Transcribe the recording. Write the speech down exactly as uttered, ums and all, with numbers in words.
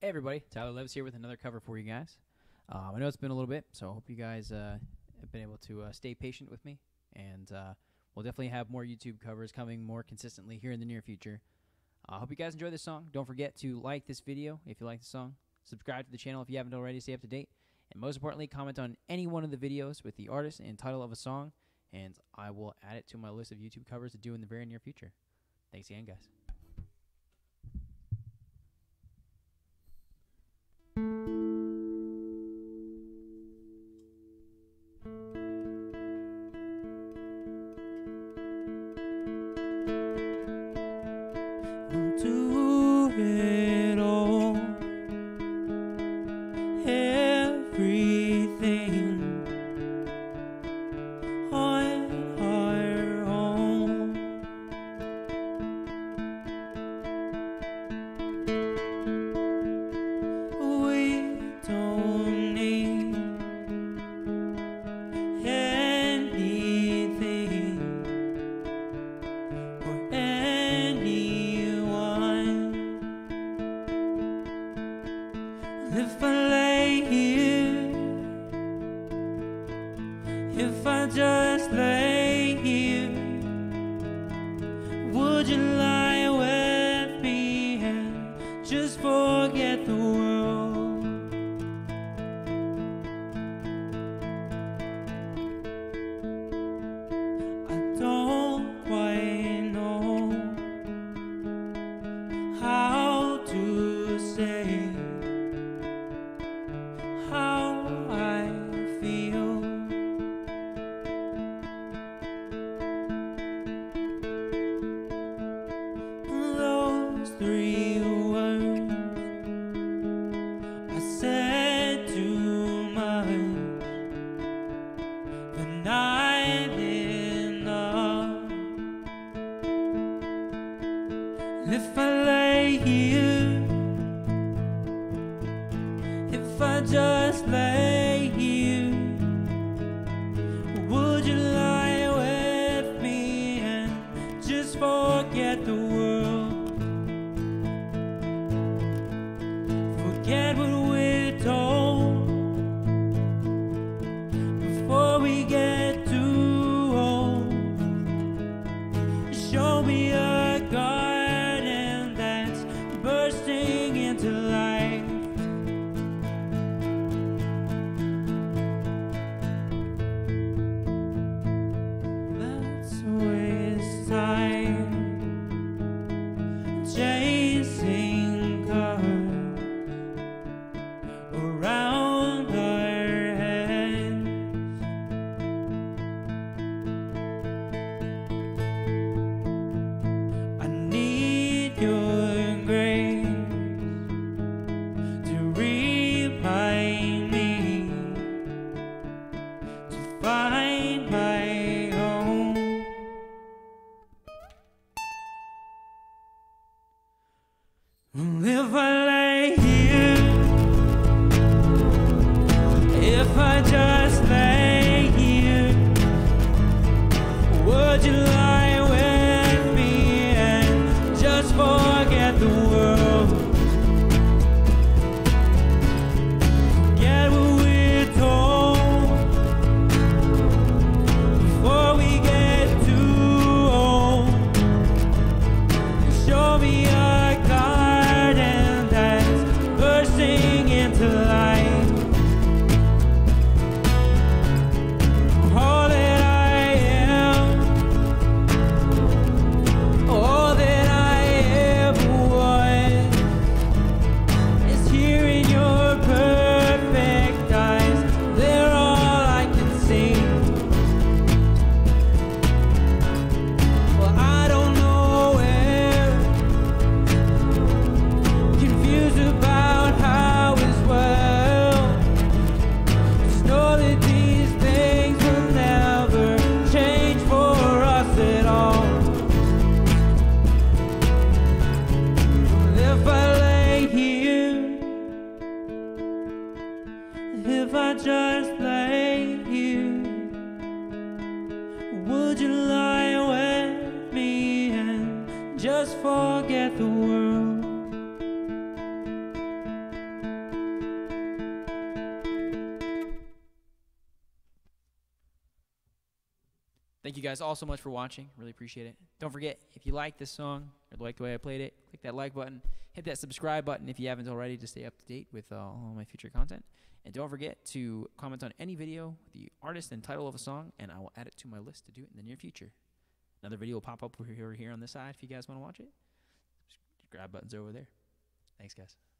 Hey everybody, Tyler Levs here with another cover for you guys. Um, I know it's been a little bit, so I hope you guys uh, have been able to uh, stay patient with me, and uh, we'll definitely have more YouTube covers coming more consistently here in the near future. I uh, hope you guys enjoy this song. Don't forget to like this video if you like the song, subscribe to the channel if you haven't already, stay up to date, and most importantly, comment on any one of the videos with the artist and title of a song, and I will add it to my list of YouTube covers to do in the very near future. Thanks again, guys. Do it all, everything on our own. We don't need anything or anyone. If I lay here, if I just lay here, would you lie with me and just forget the world? I don't quite know how to say how I feel. Those three words I said too much the night enough. If I lay here, if I just lay here, would you lie with me and just forget the world? Forget what we're told before we get too old. Show me a garden that's bursting into life. Let's waste time chasing cars around our heads. I need your grace to remind me to find my own. If I lay here, if I just lay here, would you lie with me and just forget the world? Forget what we're told before we get too old. Show me a garden that thank you guys all so much for watching. Really appreciate it. Don't forget, if you like this song or like the way I played it, click that like button. Hit that subscribe button if you haven't already to stay up to date with uh, all my future content. And don't forget to comment on any video with the artist and title of a song, and I will add it to my list to do it in the near future. Another video will pop up over here on this side if you guys want to watch it. Subscribe buttons over there. Thanks, guys.